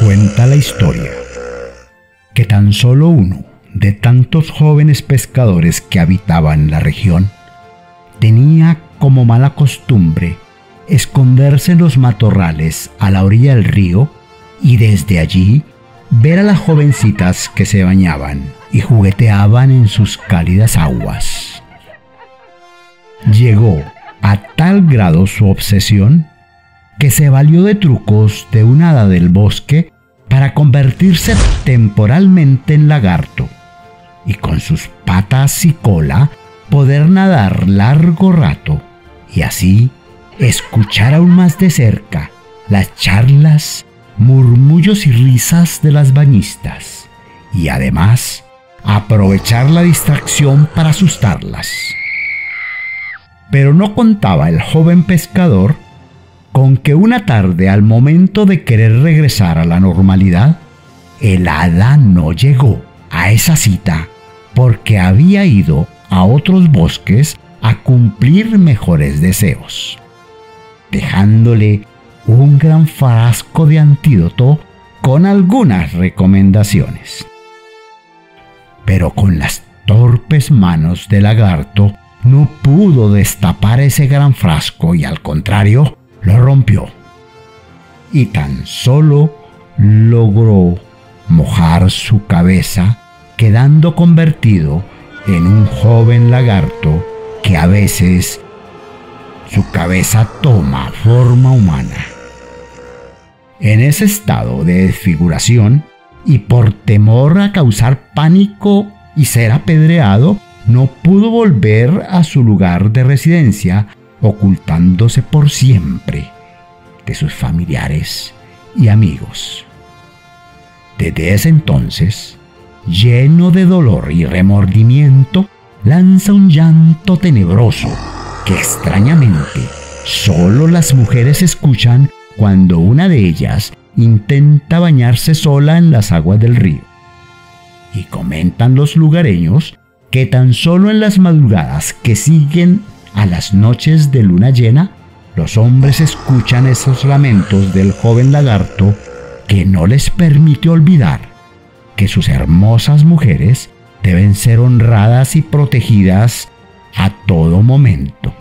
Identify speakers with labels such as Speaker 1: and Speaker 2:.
Speaker 1: Cuenta la historia que tan solo uno de tantos jóvenes pescadores que habitaban la región tenía como mala costumbre esconderse en los matorrales a la orilla del río y desde allí ver a las jovencitas que se bañaban y jugueteaban en sus cálidas aguas. Llegó a tal grado su obsesión que se valió de trucos de una hada del bosque para convertirse temporalmente en lagarto y con sus patas y cola poder nadar largo rato y así escuchar aún más de cerca las charlas, murmullos y risas de las bañistas y además aprovechar la distracción para asustarlas. Pero no contaba el joven pescador con que una tarde, al momento de querer regresar a la normalidad, el hada no llegó a esa cita porque había ido a otros bosques a cumplir mejores deseos, dejándole un gran frasco de antídoto con algunas recomendaciones. Pero con las torpes manos del lagarto no pudo destapar ese gran frasco y al contrario, lo rompió. Y tan solo logró mojar su cabeza, quedando convertido en un joven lagarto que a veces su cabeza toma forma humana. En ese estado de desfiguración y por temor a causar pánico y ser apedreado, no pudo volver a su lugar de residencia, ocultándose por siempre de sus familiares y amigos. Desde ese entonces, lleno de dolor y remordimiento, lanza un llanto tenebroso que extrañamente solo las mujeres escuchan cuando una de ellas intenta bañarse sola en las aguas del río. Y comentan los lugareños que tan solo en las madrugadas que siguen a las noches de luna llena, los hombres escuchan esos lamentos del joven lagarto que no les permite olvidar que sus hermosas mujeres deben ser honradas y protegidas a todo momento.